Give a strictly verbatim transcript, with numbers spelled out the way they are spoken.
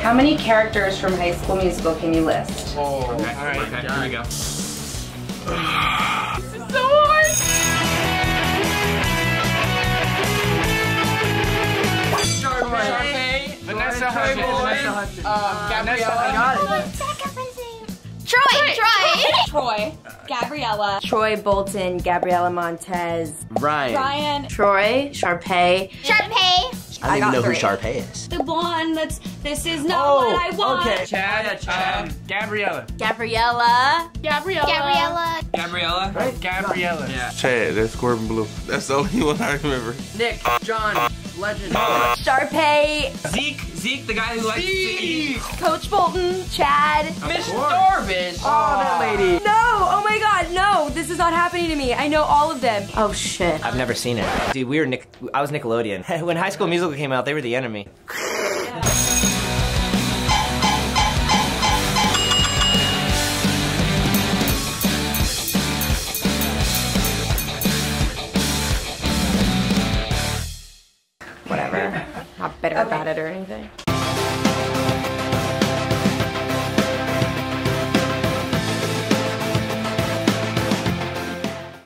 How many characters from High School Musical can you list? Oh, okay. All right, okay, John. here we go. This is so hard. Sharpay, Vanessa Hudgens. uh, Gabriella. I got it. Troy, Troy, Troy, Gabriella, Troy Bolton, Gabriella Montez, Ryan. Ryan, Troy, Sharpay. Sharpay, I don't even got know three. who Sharpay is. the blonde that's, this is not Oh, what I want. okay. Chad, Yeah, Chad. Um, Gabriella. Gabriella, Gabriella, Gabriella, Gabriella? Right? Gabriella. Yeah. Chad, that's Corbin Blue. That's the only one I remember. Nick, John, Legend. Sharpay, Zeke, Zeke, the guy who likes to eat. Coach Bolton, Chad. Miss Darvish. Oh, that lady. No, oh my god, no, this is not happening to me. I know all of them. Oh shit. I've never seen it. Dude, we were Nick. I was Nickelodeon. When High School Musical came out, they were the enemy. Whatever. Not bitter about it or anything.